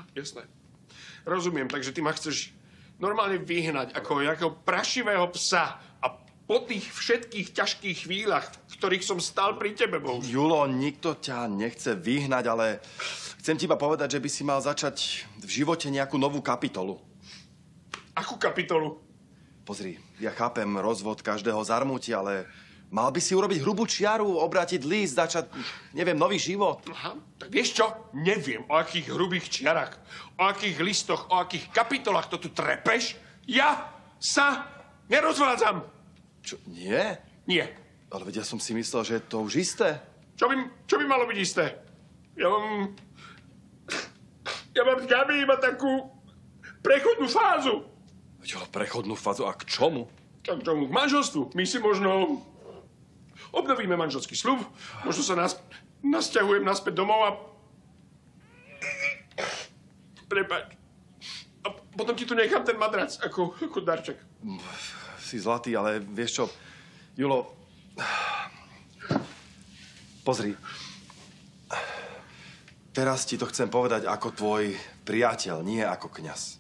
Aha, jasné. Rozumiem, takže ty ma chceš normálne vyhnať ako nejakého prašivého psa a po tých všetkých ťažkých chvíľach, v ktorých som stál pri tebe, Bohuž. Julo, nikto ťa nechce vyhnať, ale chcem ti iba povedať, že by si mal začať v živote nejakú novú kapitolu. Akú kapitolu? Pozri, ja chápem rozvod každého zarmúti, ale mal by si urobiť hrubú čiaru, obrátiť list, začať, neviem, nový život. Aha, tak vieš čo? Neviem, o akých hrubých čiarach, o akých listoch, o akých kapitolách to tu trepeš. Ja sa nerozvádzam. Čo, nie? Nie. Ale veď ja som si myslel, že je to už isté. Čo by malo byť isté? Ja mám s Gabi iba takú prechodnú fázu. Julo, prechodnú fázu. A k čomu? K čomu? K manželstvu. My si možno obnovíme manželský sľub, možno sa nasťahujem naspäť domov a... Prepáč. A potom ti tu nechám ten madrac ako darček. Si zlatý, ale vieš čo, Julo, pozri, teraz ti to chcem povedať ako tvoj priateľ, nie ako kňaz.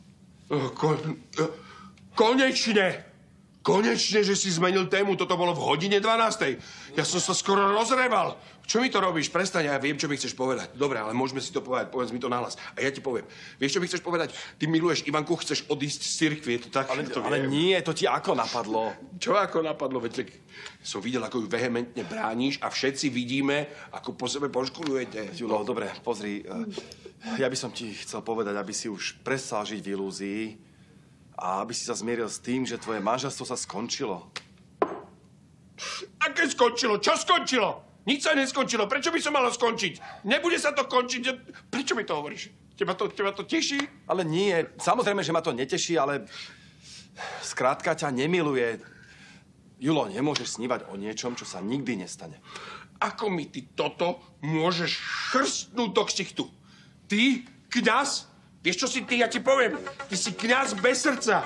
Konečne! Konečne, že si zmenil tému. Toto bolo v hodine 12. Ja som sa skoro rozreval. Čo mi to robíš? Prestaň, ja viem, čo mi chceš povedať. Dobre, ale môžeme si to povedať. Povedz mi to nahlas. A ja ti poviem. Vieš, čo mi chceš povedať? Ty miluješ Ivanku, chceš odísť z cirkvi. Je to tak? Ale nie, to ti ako napadlo? Čo ako napadlo? Veď som videl, ako ju vehementne brániš a všetci vidíme, ako po sebe poškulujete. Julo, dobre, pozri. Ja by som ti chcel povedať, aby si už prestal žiť v ilúzii a aby si sa zmieril s tým, že tvoje manželstvo sa skončilo. Aké skončilo? Čo skončilo? Nič sa neskončilo. Prečo by som malo skončiť? Nebude sa to končiť. Prečo mi to hovoríš? Teba to teší? Ale nie. Samozrejme, že ma to neteší, ale skrátka ťa nemiluje. Julo, nemôžeš snívať o niečom, čo sa nikdy nestane. Ako mi ty toto môžeš chrstnúť do ksichtu? Ty, kňaz? Vieš, čo si ty? Ja ti poviem. Ty si kňaz bez srdca.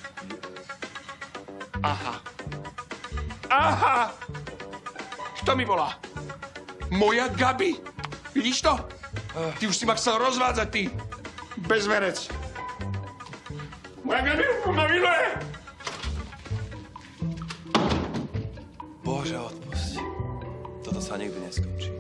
Aha. Aha! Kto mi volá? Moja Gabi. Vidíš to? Ty už si ma chcel rozvádzať, ty. Bezverec. Moja Gabi ma miluje. Bože, odpusť. Toto sa nikdy neskončí.